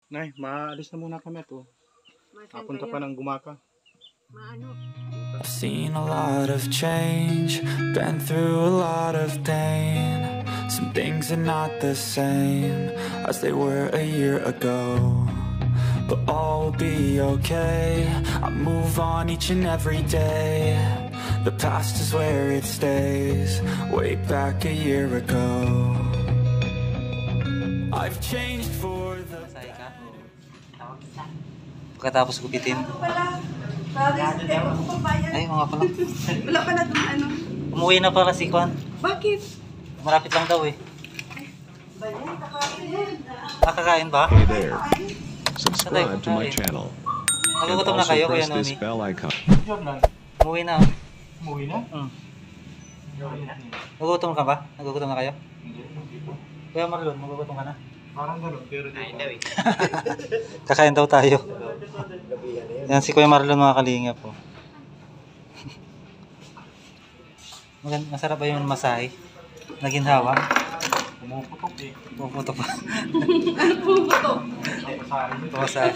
Nay, maalis na muna kami to. Papunta pa ng Gumaka. Maano? I've seen a lot of change, been through a lot of pain. Some things are not the same as they were a year ago, but all will be okay. I move on each and every day. The past is where it stays, way back a year ago. I've changed for the better. Pagkatapos gupitin. Ano pala? Ay, mga pala. Wala pala doon ano. Umuwi na pala si Kwan. Bakit? Malapit lang daw eh. Bayan, kakain. Nakakain ba? Hey there. Subscribe to my channel. And Nagugutom na also kayo, Kuya press this Noni? bell icon. Umuwi na. Umuwi na? Nagugutom ka ba? Nagugutom na kayo? Kuya Marlon, nagugutom ka na? Parang gano'n, pero di pa. Kakain daw tayo. Yan si Kuya Marlon, mga kalingap po. Masarap ba yung masahe? Naginhawa? Pumuputok eh. Puputok pa. Ano po ba to? Masahe.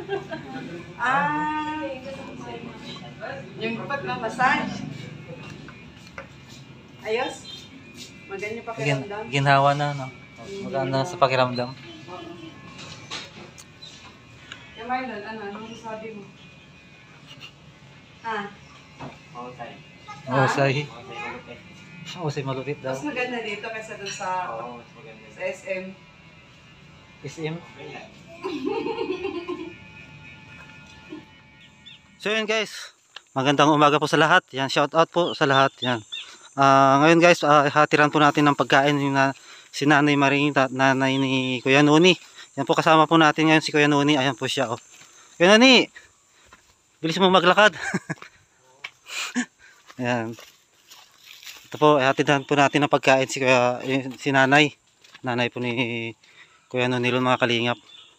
Ah, yung pagmamassage. Ayos? Maganda pa pakiramdam? Ginhawa na, no? Magaan na sa pakiramdam. Kaya Marlon, anong sabi mo? Ha? Mahusay. Mahusay malupit daw. Mas maganda dito kaysa dun sa SM. SM. So yun guys, magandang umaga po sa lahat. Yan, shout out po sa lahat. Yan. Ngayon guys, hatiran po natin ng pagkain yung si Nanay Maring, nanay ni Kuya Noni. Yan po, kasama po natin ngayon si Kuya Noni. Ayan po siya. Oh. Kuya Noni, bilis mo maglakad. Ayan. Ito po, hatiran po natin ng pagkain si Nanay. Nanay po ni Kuya Noni, mga kalingap.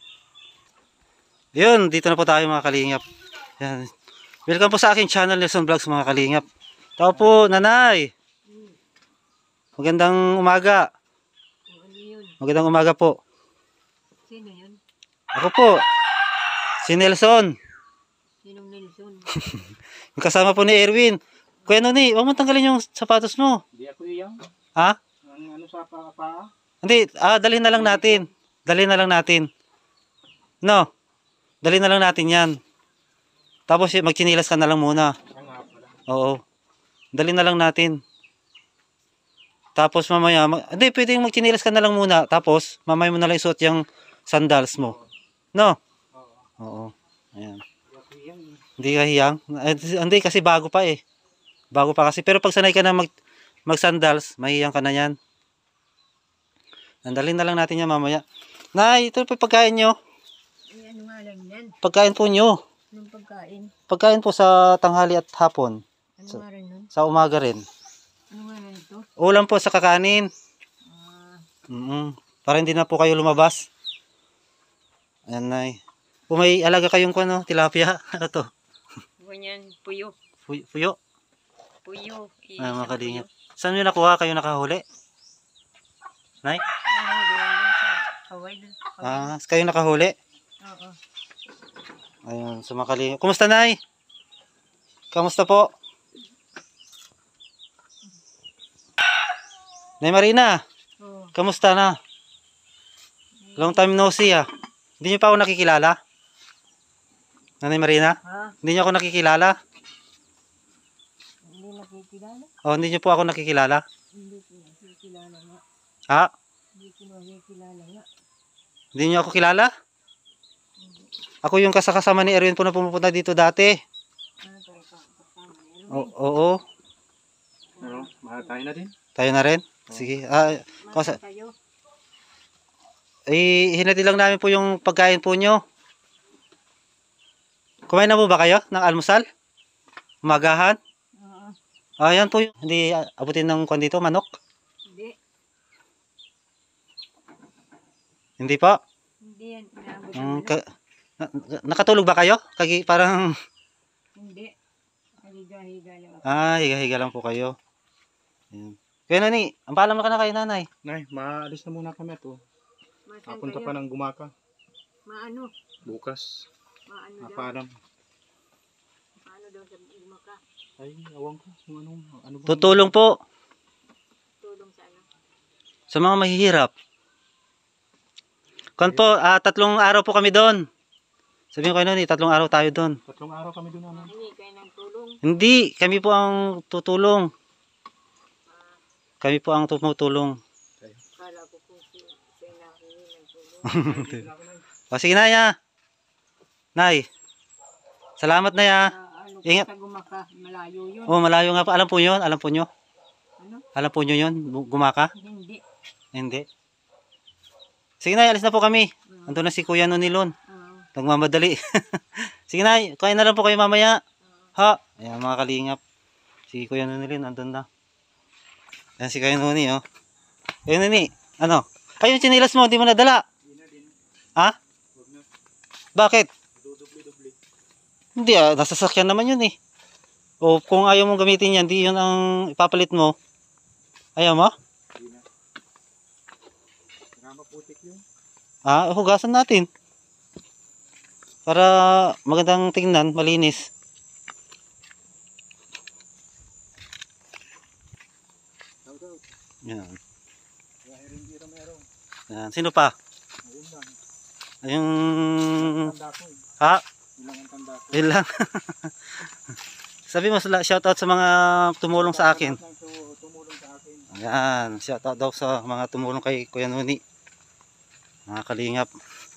Yun, dito na po tayo mga kalingap. Yan. Welcome po sa aking channel, Nelson Vlogs, mga kalingap. Tao po, Nanay. Magandang umaga. Magandang umaga po. Sino yun? Ako po. Si Nelson. Sinong Nelson? Yung kasama po ni Erwin. Kuya Noni, huwag mo tanggalin yung sapatos mo. Hindi ako iyang. Ha? Ano sa paa? Hindi, dalhin na lang natin. Dalhin na lang natin. No? Dalhin na lang natin yan. Tapos magchinilas ka na lang muna. Oo. Dalhin na lang natin. Tapos mamaya, hindi, pwedeng magchinilas ka na lang muna. Tapos, mamaya mo na lang isuot yung sandals mo. No? Oo. Ayan. Hindi ka hiyang? Hindi, kasi bago pa eh. Bago pa kasi. Pero pag sanay ka na mag-sandals, mahiyang ka na yan. Dalhin na lang natin yan mamaya. Nay, ito po pagkain nyo. Ay, ano nga lang yan? Pagkain po nyo. Anong pagkain? Pagkain po sa tanghali at hapon. Ano nga rin nun? Sa umaga rin. Ano nga rin ito? Ulam po sa kakanin. Para hindi na po kayo lumabas. Ayan, Nay. Kung may alaga kayong tilapia, ano to? Ganyan, puyo. Puyo. Puyo. Ay, mga kalingap. Saan nyo nakuha? Kayo nakahuli? Nay? Hawaii na. Kayo nakahuli? Oo. Ayun, sa mga kalingap. Kumusta, Nay? Kamusta po? Nay Marina, Oo. kamusta na? Long time no see ah. Hindi niyo pa ako nakikilala? Nanay Marina? Ha? Hindi niyo ako nakikilala? Hindi nakikilala? O, hindi niyo po ako nakikilala? Hindi ko nakikilala nga. Ha? Hindi ko nakikilala nga. Hindi niyo ako kilala? Ako yung kasama ni Erwin po na pumupunta dito dati. Ano tayo kasama ni Erwin? Oo. Pero, mahal tayo na din. Tayo na rin? Sige. Masa kayo? Hinati lang namin po yung pagkain po nyo. Kumain na po ba kayo ng almusal? Umagahan? Oo. Ayan po yung hindi abutin ng kwan dito, manok? Hindi. Hindi po? Hindi yan. Inaabot Nakatulog ba kayo? Parang Hindi. Higa-higa lang ako. higa-higa lang po kayo. Ayan. Kaya Nani, ang paalam na ka na kay Nanay. Nay, maalis na muna kami to. Masan Papunta kayo? pa ng Gumaka. Maano? Bukas. Maano daw? Napaalam. Maano daw sa Bumaka? Ay, awang ko. Kung ano ba? Tutulong po Tulong sa ano? sa mga mahihirap. Kanto, 3 araw po kami doon. Sabihin ko kayo noon, 3 araw tayo doon. 3 araw kami doon. Ano? Hindi kayo ng tulong. Hindi, kami po ang tutulong. Kami po ang tumutulong. Kala ko kung siya nakihingi ng tulong. O sige na, ya. Nay. Salamat na, ya. Ano po Ingat. sa Gumaka? Malayo yun. Oh, malayo nga pa. Alam po yun? Alam po nyo? Ano? Alam po nyo yun? Gumaka? Hindi. Hindi. Sige na, alis na po kami. Andun na si Kuya Nonilon. Nagmamadali. Sige na, kain na lang po kayo mamaya. Ha? Ayan mga kalingap. Si Kuya Nonilon, andun na. Ayan si Kuya Noni, oh. Kuya Noni, ano? Ay, yung chinilas mo, hindi mo nadala. Ha? Bakit? Hindi nasa sasakyan naman yun eh. O kung ayaw mong gamitin yan, di yun ang ipapalit mo. Ayaw mo? Maputik yun. Hugasan natin. Para magandang tingnan, malinis. Yan. Yan. Sino pa? Yung... Tanda ko eh. Ha? Ilang ang tanda ko. Ilang. Sabi mo, shoutout sa mga tumulong sa akin. Tumulong sa akin. Ayan, shoutout daw sa mga tumulong kay Kuya Noni. Mga kalingap.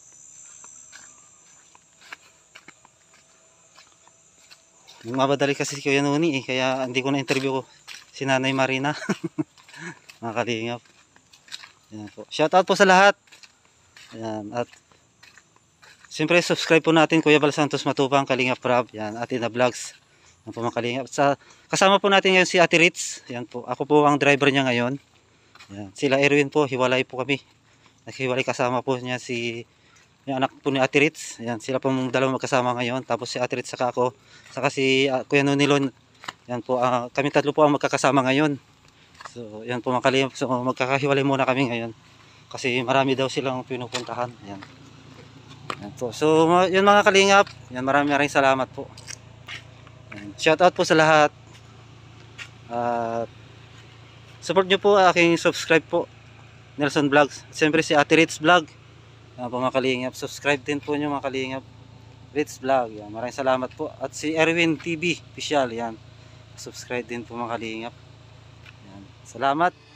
Mabadali kasi si Kuya Noni eh, kaya hindi ko na-interview si Nanay Marina. Mga kalingap. Ayan po. Shoutout po sa lahat. Ayan, at siyempre subscribe po natin Kuya Bal Santos Matubang, Kalingap Rab, yan, Atina Vlogs. Yan po mga kalingap. Kasama po natin ngayon si Ate Ritz. Yan po. Ako po ang driver niya ngayon. Yan. Sila Erwin po, hiwalay po kami. Naghiwalay kasama po niya yung anak po ni Ate Ritz. Yan, sila po dalawa magkasama ngayon. Tapos si Ate Ritz saka ako, saka si Kuya Nonilon. Yan po, kami tatlo po ang magkakasama ngayon. So, yan po mga kalingap. So, magkakahiwalay muna kami ngayon. Kasi marami daw silang pinupuntahan. Yan. Yan po. So, yun mga kalingap. Yan, maraming salamat po. Yan. Shout out po sa lahat. Support nyo po aking subscribe po. Nelson Vlogs. Siyempre si Ate Ritz Vlog. Yan po mga kalingap. Subscribe din po nyo mga kalingap. Ritz Vlog. Yan. Maraming salamat po. At si Erwin TV Official. Yan. Subscribe din po mga kalingap. Yan. Salamat.